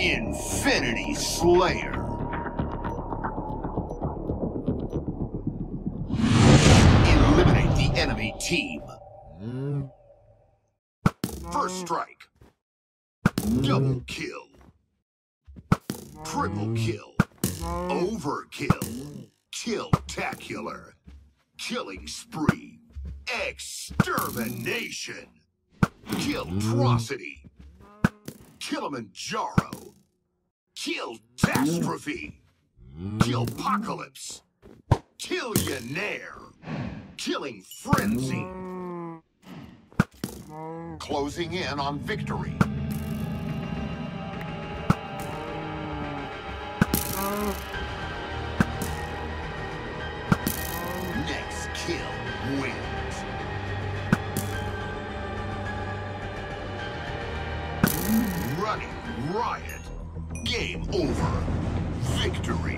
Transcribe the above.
Infinity Slayer. Eliminate the enemy team. First strike. Double kill. Triple kill. Overkill. Kill-tacular. Killing spree. Extermination. Killtrocity. Kilimanjaro. Killtastrophe. Killpocalypse. Killionare. Killing frenzy. Closing in on victory. Next kill wins. Running riot. Game over. Victory.